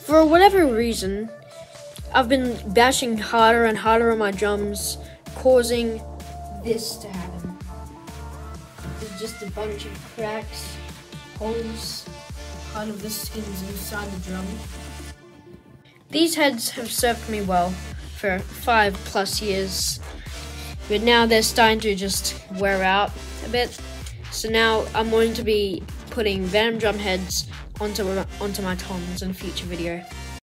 For whatever reason, I've been bashing harder and harder on my drums, causing this to happen. It's just a bunch of cracks, holes, part of the skins inside the drum. These heads have served me well for 5+ years, but now they're starting to just wear out a bit. So now I'm going to be putting Venom drum heads onto my toms in a future video.